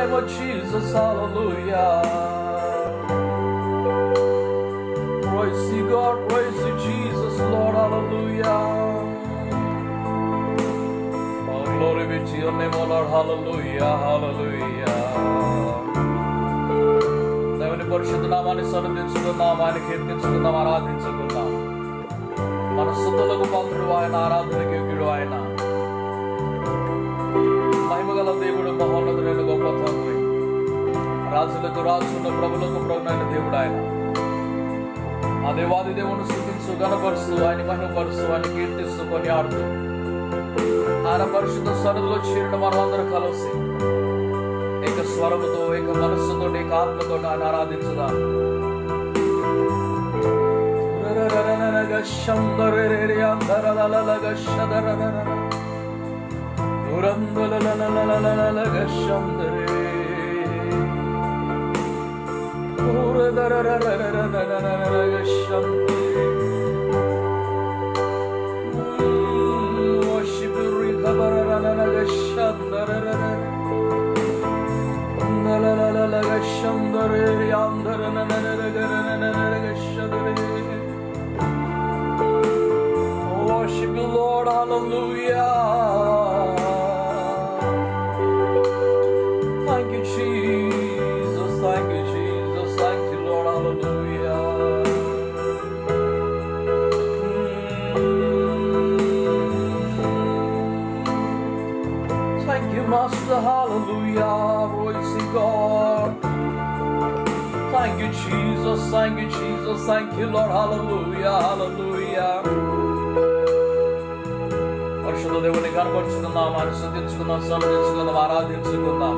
name of Jesus, hallelujah. Praise you, God, praise you, Jesus, Lord, hallelujah. Oh, glory be to your name, oh Lord, hallelujah, hallelujah. దేవుని పరిశుద్ధ నామాన్ని సన్నిధించుకుందాం, ఆయన కీర్తించుకుందాం, ఆరాధించుకుందాం. మన స్తుతులకు పాత్రుడు ఆయన, ఆరాధనకి యోగ్యుడు ఆయన. మహిమగల దేవుడు, మహోన్నతుడైన గొప్ప తండ్రి, రాజులకు రాజున్న ప్రభులకు ప్రభునైన దేవుడు ఆయన. ఆ దేవాది దేవుని స్తుతించు, గణపరుస్తూ, ఆయన మహిమపరుస్తూ, ఆయన కీర్తిస్తూ, కొనియాడుతూ ఆయన పరిశుద్ధ సన్నిధిలో చేరిన మనం అందరూ కలిసి ఏక స్వరముతో, ఏక మనస్సుతో, ఏక ఆత్మతో ఆయన ఆరాధించుదాం. Worship you, Lord, hallelujah. Thank you, Jesus, thank you, Jesus, thank you, Lord, hallelujah. Thank you, Master, hallelujah, praise you, God. Thank you, Jesus, thank you, Jesus, thank you, Lord, hallelujah, hallelujah. పరిశుద్ధ దేవుని కనపరుచుకుందాం, ఆయన స్తుతించుకుందాం, సన్నిధించుకుందాం, ఆరాధించుకుందాం.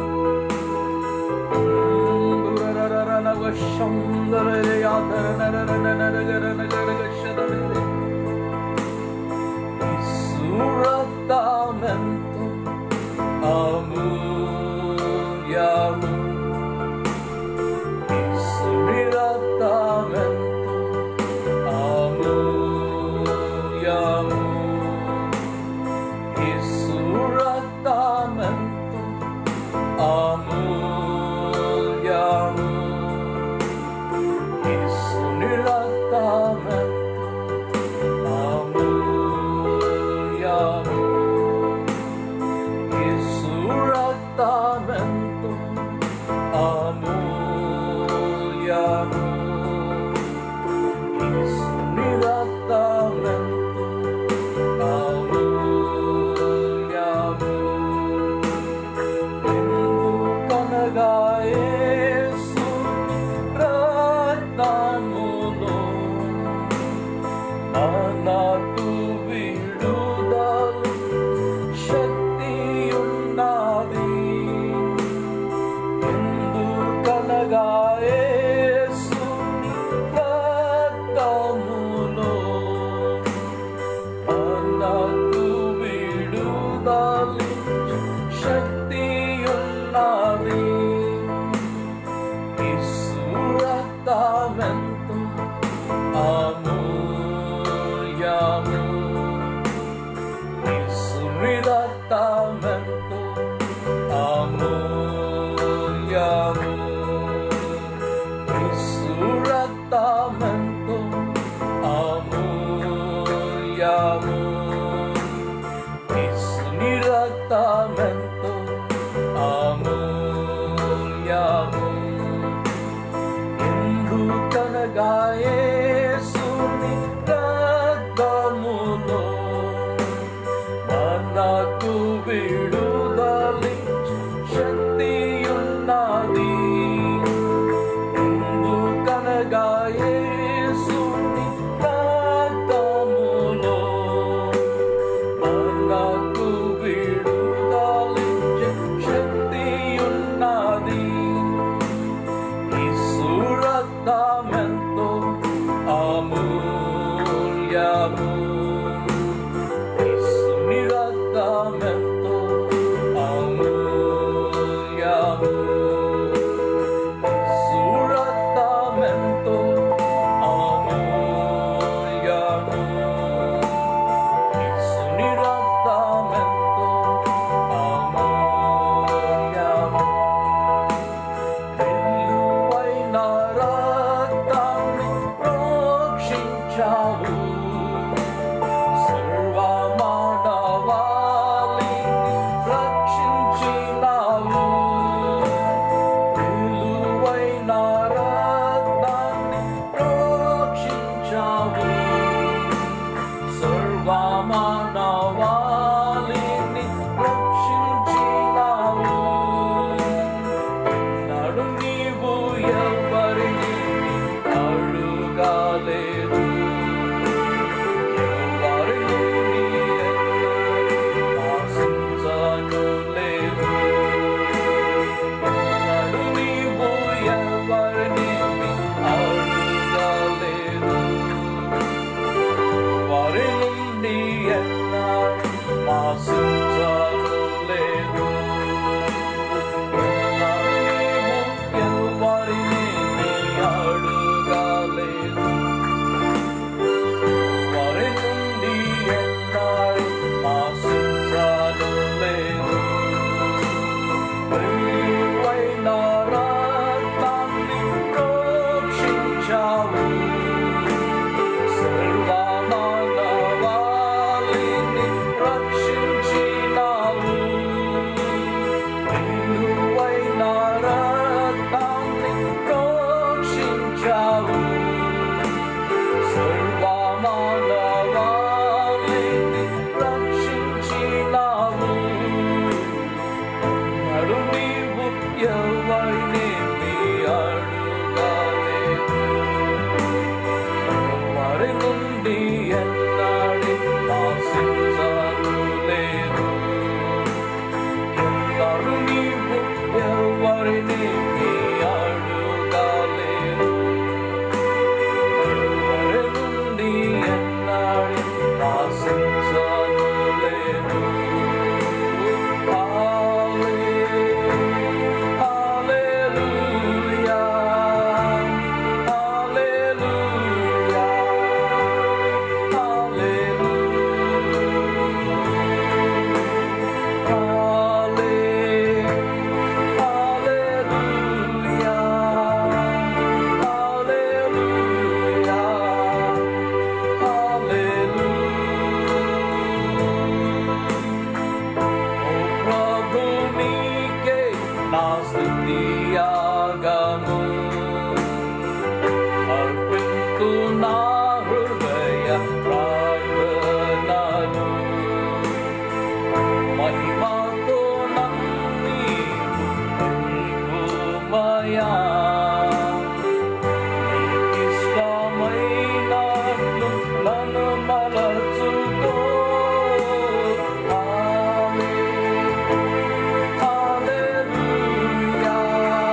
ఎవరిని అడుగలేదు, ఎవరి నుండి ఎన్నడి ఆశించను లేదు. హల్లెలూయా, హల్లెలూయా, అర్పింతు నా హృదయ ప్రార్థనలు, మహిమతో నీవుమయా, నీకిష్టమైనట్లు నన్ను మలచుకో. హల్లెలూయా,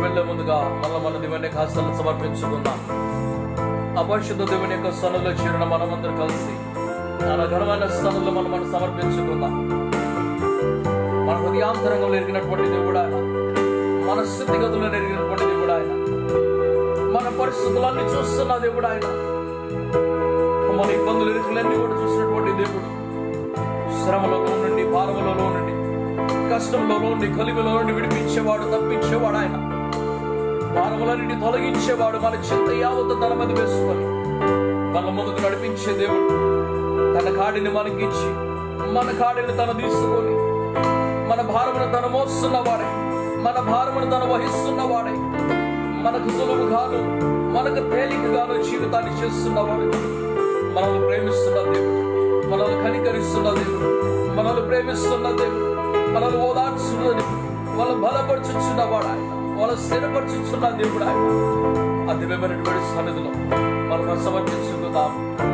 వెళ్లే ముందుగా మన దేవుని యొక్క హస్తాలను సమర్పించుకుందాం. అపరిశుద్ధ దేవుని యొక్క సన్నిధిలో చేరిన మనమందరం కలిసి మన ఘనమైన స్థానంలో మనం సమర్పించుకుందాం. మన హృదయాంతరంగంలో ఎరిగినటువంటి దేవుడు ఆయన, మన స్థితిగతులను ఎరిగినటువంటి దేవుడు ఆయన, మన పరిస్థితులన్నీ చూస్తున్న దేవుడు ఆయన, మన ఇబ్బందులు ఎరుకలన్నీ కూడా చూసినటువంటి దేవుడు. శ్రమలో నుండి, భారములో నుండి, కష్టంలో నుండి, కలిమిలో నుండి విడిపించేవాడు, తప్పించేవాడు ఆయన. భారములన్నింటినీ తొలగించేవాడు. మన చింత యావత్తు తన మీద వేసుకొని మన ముందుకు నడిపించే దేవుడు. తన కాడిని మనకిచ్చి మన కాడిని తను తీసుకొని మన భారమును తను మోస్తున్నవాడే, మన భారమును తను వహిస్తున్నవాడే, మనకు సులువుగాను మనకు తేలికగాను జీవితాన్ని చేస్తున్నవాడు. మనల్ని ప్రేమిస్తున్న దేవుడు, మనల్ని కనికరిస్తున్న దేవుడు, మనల్ని ప్రేమిస్తున్న దేవుడు, మనల్ని ఓదార్చున్న దేవుడు, వాళ్ళని బలపరుచుచున్నవాడు ఆయన, వాళ్ళని స్థిరపరచుచున్న దేవుడు ఆయన. అది దివ్యమైనటువంటి సన్నిధిలో మనం సమర్పించుకుందాం.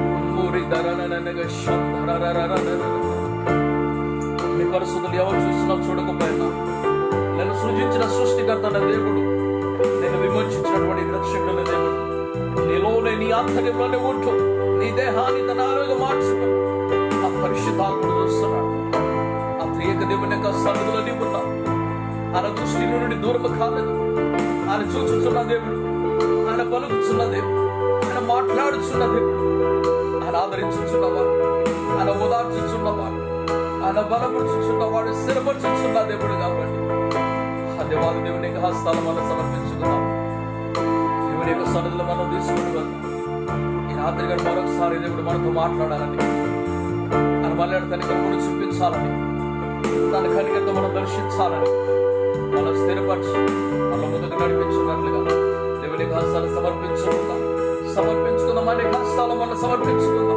మీ పరిస్థితులు ఎవరు చూసినా చూడకపోయినా, నేను సృజించిన సృష్టికర్త దేవుడు, నేను విమోచించినటువంటి రక్షకుడైన దేవుడు, నీలోనే నీ ఆంతర్యంలోనే ఉంటూ నీ దేహాన్ని తన ఆరోగ్యం మార్చుకుని ఆ పరిశుద్ధాత్ముడు చూస్తున్నాడు. ఆ త్రియక దేవుని యొక్క సన్నిధిలో నీకున్నా ఆయన దృష్టి నుండి దూరం కాలేదు. ఆయన చూచుచున్న దేవుడు, ఆయన పలుకుచున్న దేవుడు, ఆయన మాట్లాడుచున్న దేవుడు, ఆయన ఆదరించుచున్నవాడు, ఆయన ఓదార్చుచున్నవాడు, ఆయన బలపరుచుచున్నవాడు, స్థిరపరచుచున్న దేవుడు. కాబట్టి ఆ దేవాది దేవుని యొక్క హస్తాలు మనం సమర్పించుకున్నాం. దేవుని యొక్క సన్నిధిలో మనం తీసుకుని వెళ్తాం. ఈ రాత్రి గారు మరొకసారి దేవుడు మనతో మాట్లాడాలని, ఆయన మళ్ళీ తన కనుగొని చూపించాలని, తన కనికరితో మనం దర్శించాలని, మనం స్థిరపరిచి మన ముందుకు నడిపించున్నట్లుగా దేవుని హస్తాలు సమర్పించుకుందాం. మన హస్తాలు మనం సమర్పించుకుందాం.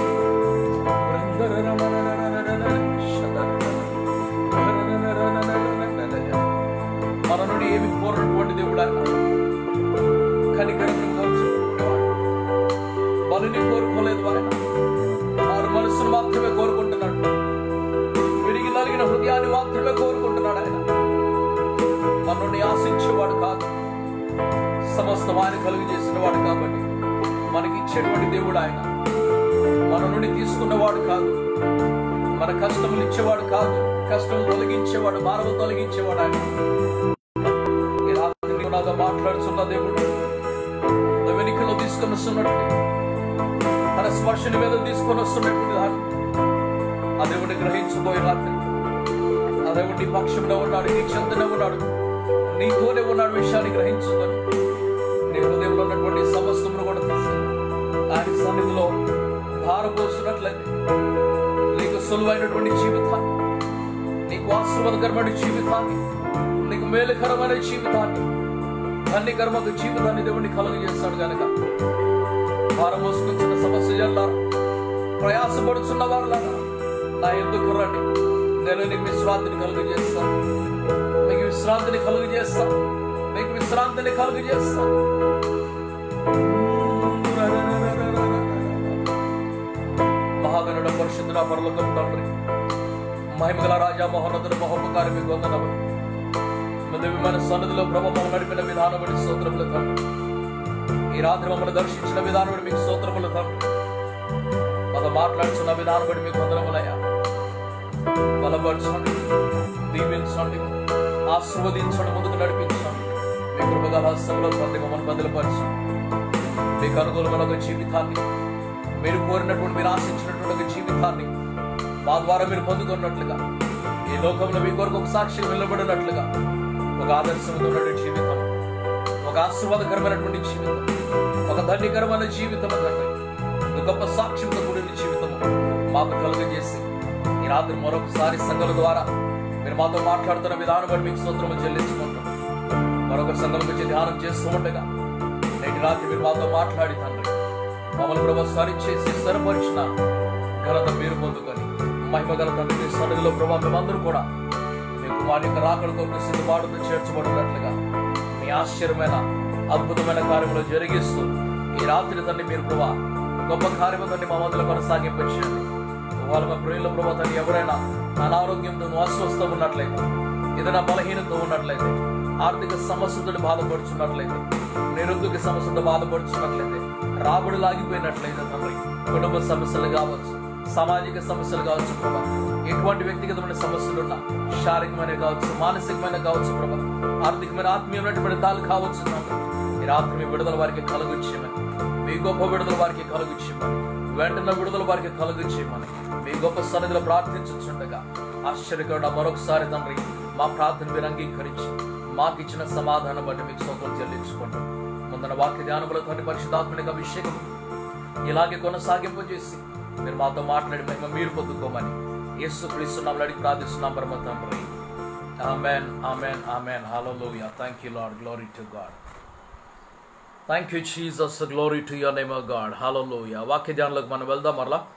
మన నుండి ఏమి కోరినటువంటి దేవుడు ఆయన, కనికరం బలిని కోరుకోలేదు ఆయన, వారు మనసును మాత్రమే కోరుకుంటున్నాడు. విరిగి నలిగిన హృదయాన్ని మాత్రమే కోరుకుంటున్నాడు ఆయన. మన నుండి ఆశించేవాడు కాదు, సమస్తం ఆయన కలుగు చేసిన వాడు. కాబట్టి మనకి ఇచ్చేటువంటి దేవుడు ఆయన. మన నుండి తీసుకున్నవాడు కాదు, మన కష్టములు ఇచ్చేవాడు కాదు, కష్టం తొలగించేవాడు, భారము తొలగించేవాడు ఆయన. ఈ రాత్రి నాతో మాట్లాడుతున్న దేవుడు వెనుకలో తీసుకొని వస్తున్నట్టు, తన స్పర్శని మీద తీసుకొని వస్తున్నట్టు ఆ దేవుడిని గ్రహించుకోయి రాత్రి. ఆ దేవుడి నీ పక్షంలో ఉన్నాడు, నీ చెంతనే ఉన్నాడు, నీతోనే ఉన్నాడు విషయాన్ని గ్రహించుకొని నీ హృదయంలో ఉన్నటువంటి సమస్తమును కూడా తీసుకుని ఆయన సన్నిధిలో ధారపోస్తున్నట్లయితే నీకు సులువైనటువంటి జీవితాన్ని, నీకు ఆశీర్వాదకరమైన జీవితాన్ని, నీకు మేలుకరమైన జీవితాన్ని, ధన్యకరమైన జీవితాన్ని దేవుడిని కలుగజేస్తాడు. కనుక భారం మోసుకొచ్చిన సమస్యలారా, ప్రయాసపడుతున్న వారులారా, నా ఎందుకు రండి, నేను నీకు విశ్రాంతిని కలుగజేస్తాను, మీకు విశ్రాంతిని కలుగజేస్తాను, మీకు విశ్రాంతిని కలుగజేస్తాను. మహాగణుడ పరిశుద్ధుడ పరలోకపు తండ్రి, మహిమగల రాజా, మహోన్నతుడు, మహోపకారి మీకు వందనములు. దివ్యమైన సన్నిధిలో ప్రభావం నడిపిన విధానం బట్టి స్తోత్రములు తండ్రి. ఈ రాత్రి మమ్మల్ని దర్శించిన విధానం బట్టి మీకు స్తోత్రములు తండ్రి. మాతో మాట్లాడుతున్న విధానం బట్టి మీకు వందనములయ్యా. బలపరచండి, దీవించండి, ఆశీర్వదించండి, ముందుకు నడిపించండి. మీ కృపగల హస్తంలో తండ్రి మమ్మల్ని బదిలపరచండి. మీకు అనుకూలమైన ఒక జీవితాన్ని, మీరు కోరినటువంటి, మీరు ఆశించినటువంటి ఒక జీవితాన్ని మా ద్వారా మీరు పొందుకున్నట్లుగా, ఈ లోకంలో మీ కొరకు ఒక సాక్షి నిలబడినట్లుగా, ఒక ఆదర్శవంతమైన జీవితం, ఒక ఆశీర్వాదకరమైనటువంటి జీవితం, ఒక ధన్యకరమైన జీవితం తండ్రి, ఒక గొప్ప సాక్ష్యంతో కూడిన జీవితం మాకు కలుగజేసి ఈ రాత్రి మరొకసారి సంఘాల ద్వారా మీరు మాతో మాట్లాడుతున్న విధానం బట్టి మీకు స్తోత్రములు చెల్లించుకుంటాం. మరొక సంఘం గురించి ధ్యానం చేస్తూ ఉండగా నేటి రాత్రి మీరు మాతో మాట్లాడి తండ్రి మమ్మల్ని ప్రభావం చేసి స్థిరపరిచిన ఘనత మీరు పొందుకొని మహిమ గల తండ్రి మీ సన్నిధిలో ప్రభావం మేమందరూ కూడా మీకు వారి యొక్క రాకడ కొరకు సిద్ధపాటుతో చేర్చబడినట్లుగా మీ ఆశ్చర్యమైన అద్భుతమైన కార్యములు జరిగిస్తూ ఈ రాత్రి తండ్రి మీరు ప్రభా గొప్ప కార్యము తండ్రి మా మధ్యలో కొనసాగింపచేయండి. వాళ్ళ మా ప్రియుల ప్రభా తండ్రి ఎవరైనా అనారోగ్యంతో అస్వస్థ ఉన్నట్లయితే, ఏదైనా బలహీనత ఉన్నట్లయితే ఆర్థిక సమస్యతో బాధపడుచున్నట్లయితే, నిరుద్యోగ సమస్యతో బాధపడుచున్నట్లయితే, రాబడి లాగిపోయినట్లయితే తండ్రి, కుటుంబ సమస్యలు కావచ్చు, సామాజిక సమస్యలు కావచ్చు ప్రభా, ఎటువంటి వ్యక్తిగతమైన సమస్యలున్నా, శారీరకమైన కావచ్చు, మానసికమైన కావచ్చు ప్రభా, ఆర్థికమైన ఆత్మీయమైనటువంటి దాలు కావచ్చు తండ్రి, ఈ రాత్రి మీ విడుదల వారికి కలుగుచ్చేయమని, మీ గొప్ప విడుదల వారికి కలుగుచ్చేయమని, వెంటనే విడుదల వారికి కలుగుచ్చేయమని మీ గొప్ప సన్నిధిలో ప్రార్థించుండగా, ఆశ్చర్యకరుడ మరొకసారి తండ్రి మా ప్రార్థన మీరు అంగీకరించి మాకు ఇచ్చిన సమాధానం బట్టి మీకు స్తోత్రం చెల్లించుకుంటాం. ముందున వాక్య ధ్యానములతో పరిశుద్ధాత్మనికి అభిషేకం ఇలాగే కొనసాగింపజేసి మీరు మాతో మాట్లాడి మహిమ మీరు పొందుకోమని యేసుక్రీస్తు నామములో అడిగి ప్రార్థిస్తున్నాం పరమ తండ్రి. ఆమేన్, ఆమేన్, ఆమేన్. హల్లెలూయా. Thank you Lord. Glory to God. Thank you Jesus. Glory to your name O God. హల్లెలూయా. వాక్య ధ్యానంలోకి మనం వెళ్దాం మరలా.